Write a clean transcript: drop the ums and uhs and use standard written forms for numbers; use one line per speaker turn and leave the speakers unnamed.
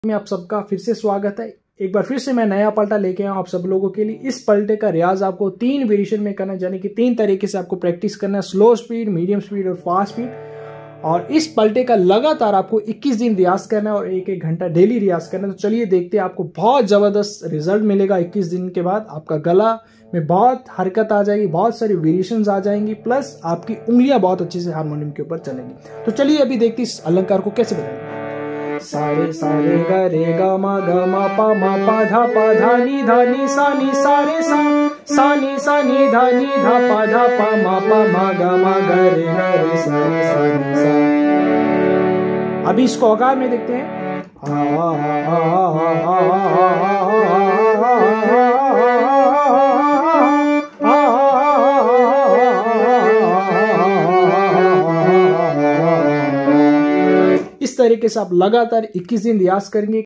में आप सबका फिर से स्वागत है। एक बार फिर से मैं नया पलटा लेके आया हूं आप सब लोगों के लिए। इस पलटे का रियाज आपको 3 वेरिएशन में करना है, यानी कि 3 तरीके से आपको प्रैक्टिस करना है, स्लो स्पीड, मीडियम स्पीड और फास्ट स्पीड। और इस पलटे का लगातार आपको 21 दिन रियाज करना है और 1-1 घंटा डेली रियाज करना है। तो चलिए देखते हैं, आपको बहुत जबरदस्त रिजल्ट मिलेगा। 21 दिन के बाद आपका गला में बहुत हरकत आ जाएगी, बहुत सारी वेरिएशंस आ जाएंगी, प्लस आपकी उंगलियां बहुत अच्छे से हारमोनियम के ऊपर चलेंगी। तो चलिए अभी देखते हैं इस अलंकार को कैसे बनाएंगे। सारे सारे ग रे ग म पा धा नी सा नी सा रे सा नी धा पा मा ग रे सा नी सा। अभी इसको औकार में देखते हैं। इस तरीके से आप लगातार 21 दिन रियाज करेंगे।